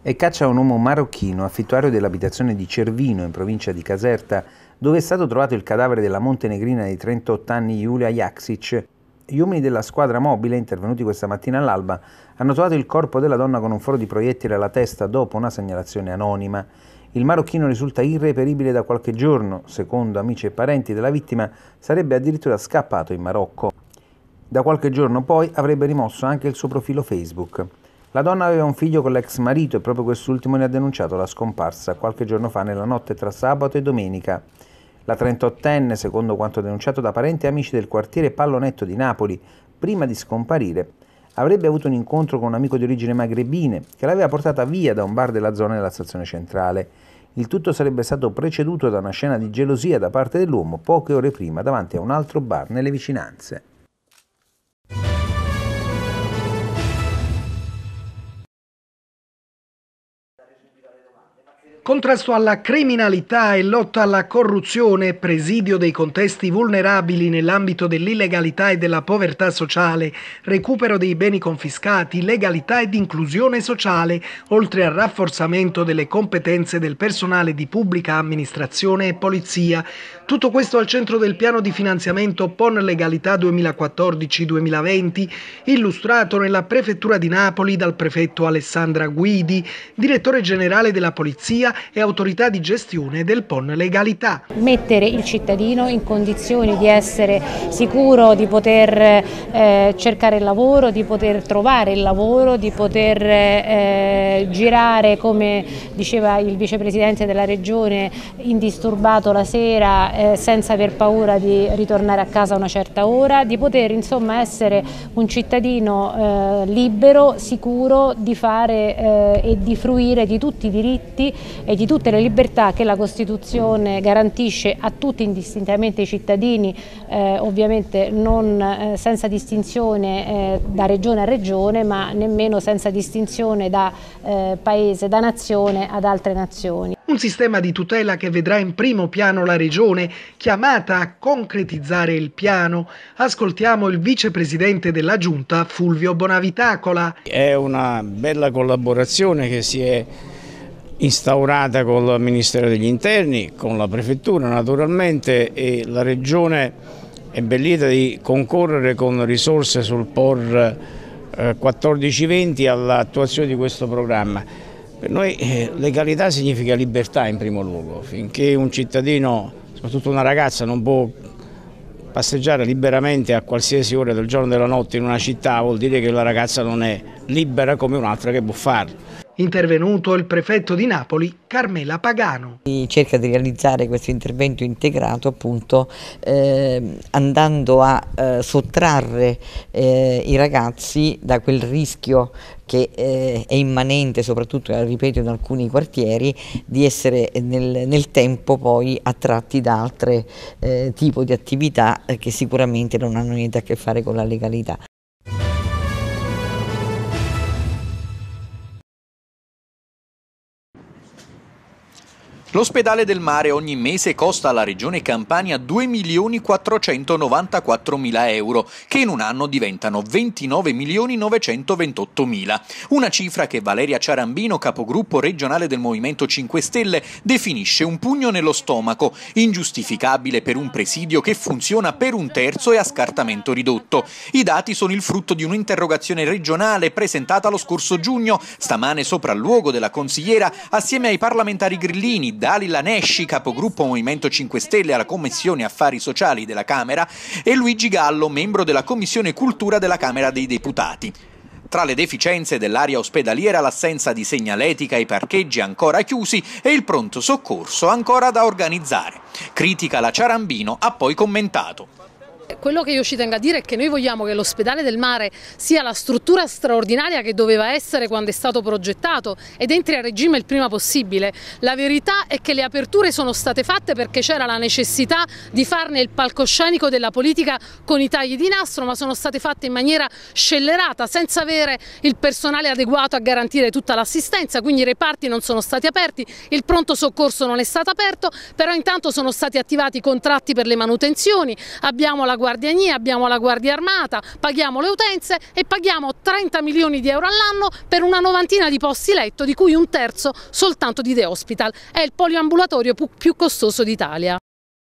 e caccia a un uomo marocchino, affittuario dell'abitazione di Cervino, in provincia di Caserta, dove è stato trovato il cadavere della montenegrina di 38 anni Julia Jaksic. Gli uomini della squadra mobile, intervenuti questa mattina all'alba, hanno trovato il corpo della donna con un foro di proiettile alla testa dopo una segnalazione anonima. Il marocchino risulta irreperibile da qualche giorno. Secondo amici e parenti della vittima, sarebbe addirittura scappato in Marocco. Da qualche giorno poi avrebbe rimosso anche il suo profilo Facebook. La donna aveva un figlio con l'ex marito e proprio quest'ultimo ne ha denunciato la scomparsa qualche giorno fa nella notte tra sabato e domenica. La 38enne, secondo quanto denunciato da parenti e amici del quartiere Pallonetto di Napoli, prima di scomparire, avrebbe avuto un incontro con un amico di origini magrebine che l'aveva portata via da un bar della zona della stazione centrale. Il tutto sarebbe stato preceduto da una scena di gelosia da parte dell'uomo poche ore prima davanti a un altro bar nelle vicinanze. Contrasto alla criminalità e lotta alla corruzione, presidio dei contesti vulnerabili nell'ambito dell'illegalità e della povertà sociale, recupero dei beni confiscati, legalità ed inclusione sociale, oltre al rafforzamento delle competenze del personale di pubblica amministrazione e polizia. Tutto questo al centro del piano di finanziamento PON Legalità 2014-2020, illustrato nella prefettura di Napoli dal prefetto Alessandra Guidi, direttore generale della polizia e autorità di gestione del PON Legalità. Mettere il cittadino in condizioni di essere sicuro di poter cercare il lavoro, di poter trovare il lavoro, di poter girare, come diceva il vicepresidente della regione, indisturbato la sera senza aver paura di ritornare a casa a una certa ora, di poter insomma essere un cittadino libero, sicuro di fare e di fruire di tutti i diritti e di tutte le libertà che la Costituzione garantisce a tutti indistintamente i cittadini, ovviamente non senza distinzione da regione a regione, ma nemmeno senza distinzione da paese, da nazione ad altre nazioni. Un sistema di tutela che vedrà in primo piano la regione, chiamata a concretizzare il piano. Ascoltiamo il vicepresidente della Giunta, Fulvio Bonavitacola. È una bella collaborazione che si è instaurata con il Ministero degli Interni, con la Prefettura naturalmente, e la Regione è ben lieta di concorrere con risorse sul POR 14-20 all'attuazione di questo programma. Per noi legalità significa libertà in primo luogo. Finché un cittadino, soprattutto una ragazza, non può passeggiare liberamente a qualsiasi ora del giorno e della notte in una città, vuol dire che la ragazza non è libera come un'altra che può farlo. Intervenuto il prefetto di Napoli, Carmela Pagano. Cerca di realizzare questo intervento integrato appunto andando a sottrarre i ragazzi da quel rischio che è immanente, soprattutto, ripeto, in alcuni quartieri, di essere nel tempo poi attratti da altre tipo di attività che sicuramente non hanno niente a che fare con la legalità. L'ospedale del mare ogni mese costa alla Regione Campania 2.494.000 euro, che in un anno diventano 29.928.000. Una cifra che Valeria Ciarambino, capogruppo regionale del Movimento 5 Stelle, definisce un pugno nello stomaco, ingiustificabile per un presidio che funziona per un terzo e a scartamento ridotto. I dati sono il frutto di un'interrogazione regionale presentata lo scorso giugno, stamane sopralluogo della consigliera, assieme ai parlamentari grillini, Dalila Nesci, capogruppo Movimento 5 Stelle alla Commissione Affari Sociali della Camera, e Luigi Gallo, membro della Commissione Cultura della Camera dei Deputati. Tra le deficienze dell'area ospedaliera l'assenza di segnaletica, i parcheggi ancora chiusi e il pronto soccorso ancora da organizzare. Critica la Ciarambino ha poi commentato. Quello che io ci tengo a dire è che noi vogliamo che l'ospedale del mare sia la struttura straordinaria che doveva essere quando è stato progettato ed entri a regime il prima possibile. La verità è che le aperture sono state fatte perché c'era la necessità di farne il palcoscenico della politica con i tagli di nastro, ma sono state fatte in maniera scellerata, senza avere il personale adeguato a garantire tutta l'assistenza, quindi i reparti non sono stati aperti, il pronto soccorso non è stato aperto, però intanto sono stati attivati i contratti per le manutenzioni, abbiamo la la Guardiania, abbiamo la Guardia Armata, paghiamo le utenze e paghiamo 30 milioni di euro all'anno per una novantina di posti letto, di cui un terzo soltanto di The Hospital. È il poliambulatorio più costoso d'Italia.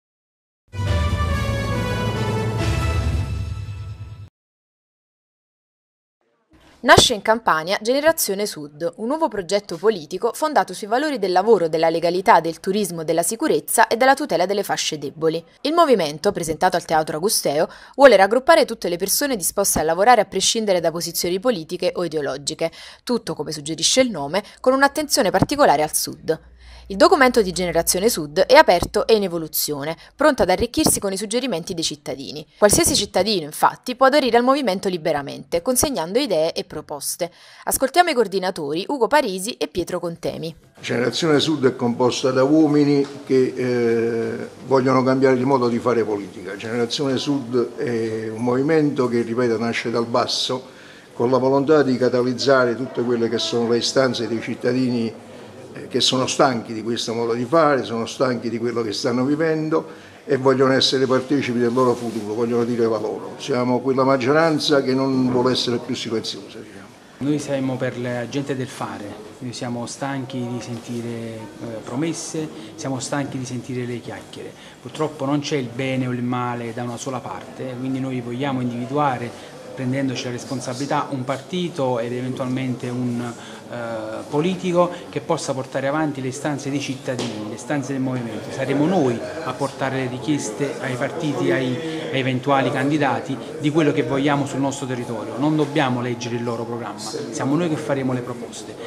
Nasce in Campania Generazione Sud, un nuovo progetto politico fondato sui valori del lavoro, della legalità, del turismo, della sicurezza e della tutela delle fasce deboli. Il movimento, presentato al Teatro Agusteo, vuole raggruppare tutte le persone disposte a lavorare a prescindere da posizioni politiche o ideologiche, tutto, come suggerisce il nome, con un'attenzione particolare al Sud. Il documento di Generazione Sud è aperto e in evoluzione, pronto ad arricchirsi con i suggerimenti dei cittadini. Qualsiasi cittadino, infatti, può aderire al movimento liberamente, consegnando idee e proposte. Ascoltiamo i coordinatori Ugo Parisi e Pietro Contemi. Generazione Sud è composta da uomini che vogliono cambiare il modo di fare politica. Generazione Sud è un movimento che, ripeto, nasce dal basso, con la volontà di catalizzare tutte quelle che sono le istanze dei cittadini che sono stanchi di questo modo di fare, sono stanchi di quello che stanno vivendo e vogliono essere partecipi del loro futuro, vogliono dire la loro. Siamo quella maggioranza che non vuole essere più silenziosa, diciamo. Noi siamo per la gente del fare, noi siamo stanchi di sentire promesse, siamo stanchi di sentire le chiacchiere. Purtroppo non c'è il bene o il male da una sola parte, quindi noi vogliamo individuare, prendendoci la responsabilità, un partito ed eventualmente un politico che possa portare avanti le istanze dei cittadini, le istanze del movimento. Saremo noi a portare le richieste ai partiti, ai eventuali candidati di quello che vogliamo sul nostro territorio. Non dobbiamo leggere il loro programma, siamo noi che faremo le proposte.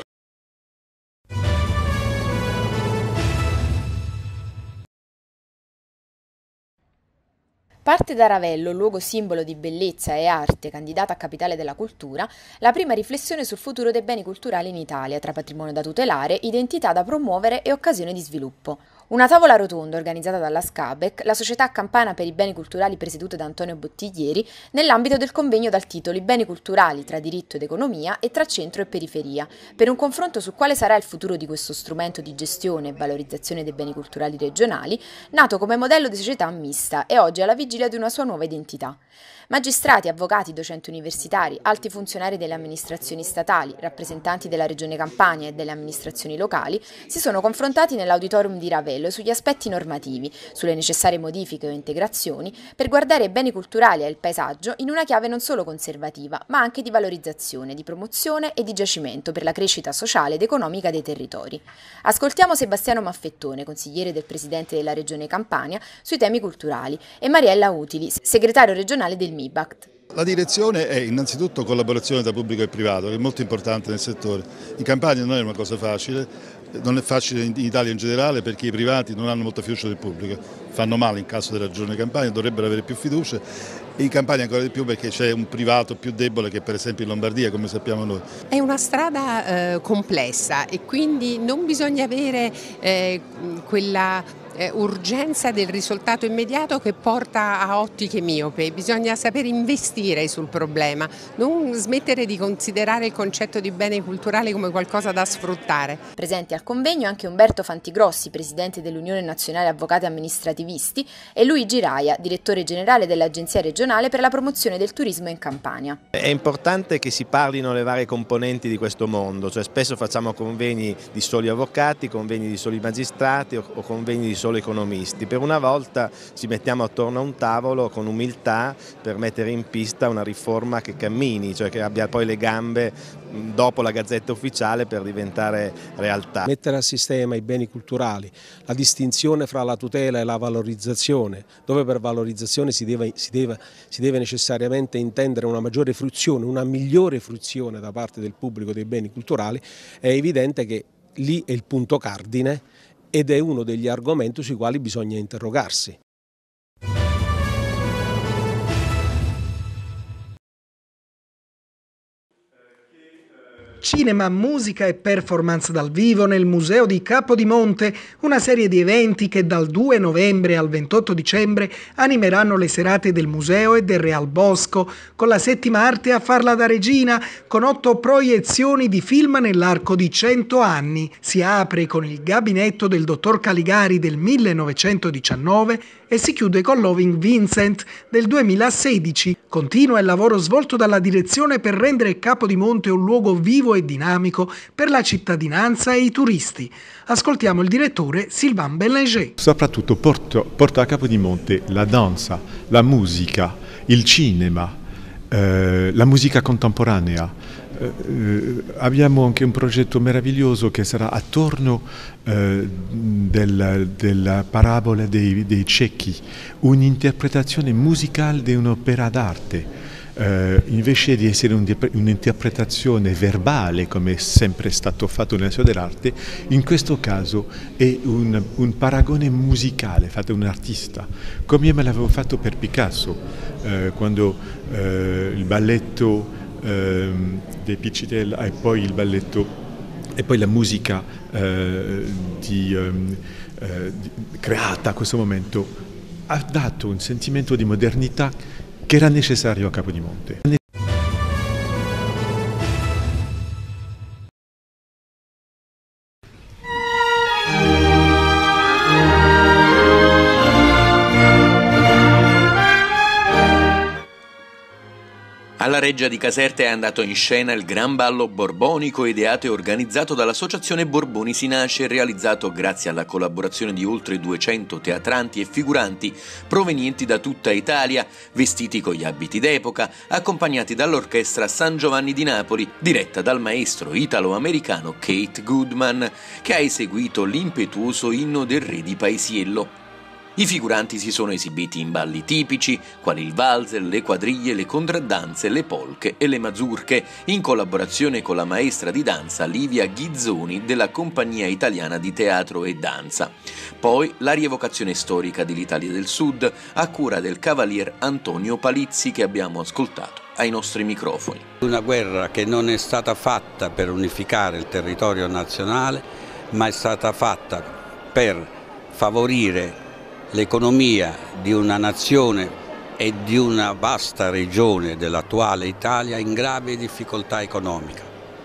Parte da Ravello, luogo simbolo di bellezza e arte, candidata a capitale della cultura, la prima riflessione sul futuro dei beni culturali in Italia, tra patrimonio da tutelare, identità da promuovere e occasione di sviluppo. Una tavola rotonda organizzata dalla SCABEC, la società campana per i beni culturali presieduta da Antonio Bottiglieri, nell'ambito del convegno dal titolo I beni culturali tra diritto ed economia e tra centro e periferia, per un confronto su quale sarà il futuro di questo strumento di gestione e valorizzazione dei beni culturali regionali, nato come modello di società mista e oggi alla vigilia di una sua nuova identità. Magistrati, avvocati, docenti universitari, alti funzionari delle amministrazioni statali, rappresentanti della Regione Campania e delle amministrazioni locali si sono confrontati nell'auditorium di Ravello sugli aspetti normativi, sulle necessarie modifiche o integrazioni per guardare i beni culturali e il paesaggio in una chiave non solo conservativa, ma anche di valorizzazione, di promozione e di giacimento per la crescita sociale ed economica dei territori. Ascoltiamo Sebastiano Maffettone, consigliere del Presidente della Regione Campania, sui temi culturali, e Mariella Utili, segretario regionale del MIBACT. La direzione è innanzitutto collaborazione tra pubblico e privato, che è molto importante nel settore. In Campania non è una cosa facile, non è facile in Italia in generale perché i privati non hanno molta fiducia del pubblico, fanno male in caso della Regione Campania, dovrebbero avere più fiducia, e in Campania ancora di più perché c'è un privato più debole che per esempio in Lombardia, come sappiamo noi. È una strada complessa e quindi non bisogna avere quella urgenza del risultato immediato che porta a ottiche miope, bisogna saper investire sul problema, non smettere di considerare il concetto di bene culturale come qualcosa da sfruttare. Presenti al convegno anche Umberto Fantigrossi, presidente dell'Unione Nazionale Avvocati Amministrativisti, e Luigi Raia, direttore generale dell'Agenzia regionale per la promozione del turismo in Campania. È importante che si parlino le varie componenti di questo mondo, cioè spesso facciamo convegni di soli avvocati, convegni di soli magistrati o convegni di soli economisti. Per una volta ci mettiamo attorno a un tavolo con umiltà per mettere in pista una riforma che cammini, cioè che abbia poi le gambe dopo la Gazzetta Ufficiale per diventare realtà. Mettere a sistema i beni culturali, la distinzione fra la tutela e la valorizzazione, dove per valorizzazione si deve necessariamente intendere una maggiore fruizione, una migliore fruizione da parte del pubblico dei beni culturali, è evidente che lì è il punto cardine ed è uno degli argomenti sui quali bisogna interrogarsi. Cinema, musica e performance dal vivo nel Museo di Capodimonte, una serie di eventi che dal 2 novembre al 28 dicembre animeranno le serate del museo e del Real Bosco, con la settima arte a farla da regina, con 8 proiezioni di film nell'arco di 100 anni. Si apre con Il gabinetto del dottor Caligari del 1919 e si chiude con Loving Vincent del 2016. Continua il lavoro svolto dalla direzione per rendere Capodimonte un luogo vivo e dinamico per la cittadinanza e i turisti. Ascoltiamo il direttore Sylvain Bellanger. Soprattutto porta a Capodimonte la danza, la musica, il cinema, la musica contemporanea. Abbiamo anche un progetto meraviglioso che sarà attorno della parabola dei ciechi, un'interpretazione musicale di un'opera d'arte. Invece di essere un'interpretazione verbale, come è sempre stato fatto nella storia dell'arte, in questo caso è un paragone musicale fatto da un artista, come me l'avevo fatto per Picasso, quando il balletto dei Piccitella e poi il balletto e poi la musica creata a questo momento ha dato un sentimento di modernità che era necessario a Capodimonte. Alla Reggia di Caserta è andato in scena il Gran Ballo Borbonico, ideato e organizzato dall'Associazione Borboni Si Nasce, realizzato grazie alla collaborazione di oltre 200 teatranti e figuranti provenienti da tutta Italia, vestiti con gli abiti d'epoca, accompagnati dall'orchestra San Giovanni di Napoli, diretta dal maestro italo-americano Keith Goodman, che ha eseguito l'impetuoso inno del re di Paesiello. I figuranti si sono esibiti in balli tipici, quali il valzer, le quadriglie, le contraddanze, le polche e le mazurche, in collaborazione con la maestra di danza Livia Ghizzoni della Compagnia Italiana di Teatro e Danza. Poi la rievocazione storica dell'Italia del Sud, a cura del cavalier Antonio Palizzi, che abbiamo ascoltato ai nostri microfoni. Una guerra che non è stata fatta per unificare il territorio nazionale, ma è stata fatta per favorire l'economia di una nazione e di una vasta regione dell'attuale Italia in grave difficoltà economica.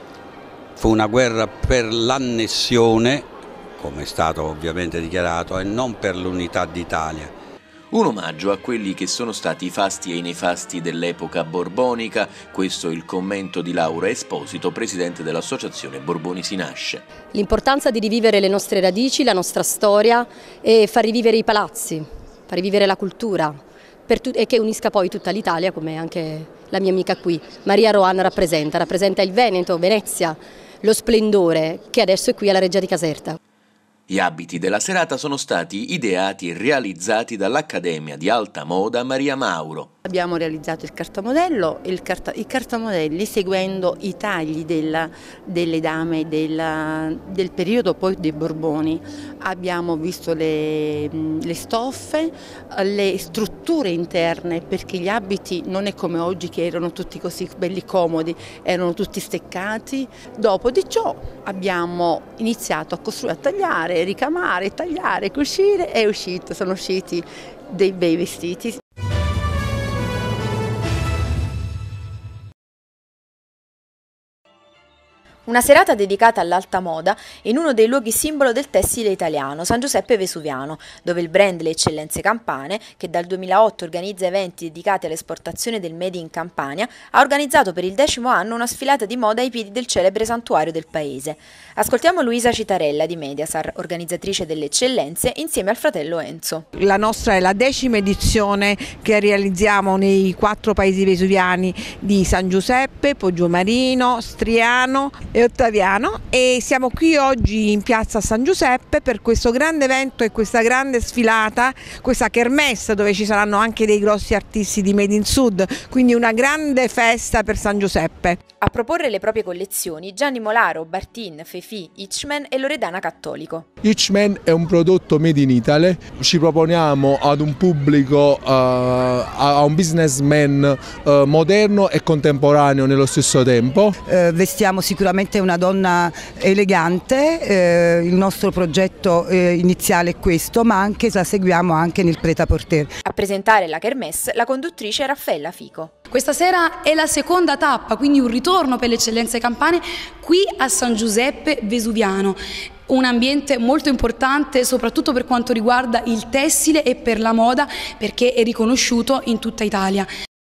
Fu una guerra per l'annessione, come è stato ovviamente dichiarato, e non per l'unità d'Italia. Un omaggio a quelli che sono stati i fasti e i nefasti dell'epoca borbonica, questo è il commento di Laura Esposito, presidente dell'Associazione Borboni Si Nasce. L'importanza di rivivere le nostre radici, la nostra storia e far rivivere i palazzi, far rivivere la cultura e che unisca poi tutta l'Italia, come anche la mia amica qui, Maria Rohan rappresenta il Veneto, Venezia, lo splendore che adesso è qui alla Reggia di Caserta. Gli abiti della serata sono stati ideati e realizzati dall'Accademia di Alta Moda Maria Mauro. Abbiamo realizzato il cartamodello, i cartamodelli seguendo i tagli delle dame del periodo poi dei Borboni. Abbiamo visto le stoffe, le strutture interne, perché gli abiti non è come oggi che erano tutti così belli comodi, erano tutti steccati. Dopo di ciò abbiamo iniziato a costruire, a tagliare, ricamare, tagliare, cucire e sono usciti dei bei vestiti. Una serata dedicata all'alta moda in uno dei luoghi simbolo del tessile italiano, San Giuseppe Vesuviano, dove il brand Le Eccellenze Campane, che dal 2008 organizza eventi dedicati all'esportazione del Made in Campania, ha organizzato per il 10° anno una sfilata di moda ai piedi del celebre santuario del paese. Ascoltiamo Luisa Citarella di Mediasar, organizzatrice delle Eccellenze, insieme al fratello Enzo. La nostra è la 10ª edizione che realizziamo nei 4 paesi vesuviani di San Giuseppe, Poggiomarino, Striano e Ottaviano, e siamo qui oggi in piazza San Giuseppe per questo grande evento e questa grande sfilata, questa kermesse dove ci saranno anche dei grossi artisti di Made in Sud, quindi una grande festa per San Giuseppe. A proporre le proprie collezioni Gianni Molaro, Bartin, Fefi, Hitchman e Loredana Cattolico. Hitchman è un prodotto made in Italy, ci proponiamo ad un pubblico, a un businessman moderno e contemporaneo nello stesso tempo. Vestiamo sicuramente sicuramente è una donna elegante, il nostro progetto iniziale è questo, ma anche la seguiamo anche nel prêt-à-porter. A presentare la kermesse la conduttrice Raffaella Fico. Questa sera è la seconda tappa, quindi un ritorno per le eccellenze campane qui a San Giuseppe Vesuviano. Un ambiente molto importante soprattutto per quanto riguarda il tessile e per la moda, perché è riconosciuto in tutta Italia.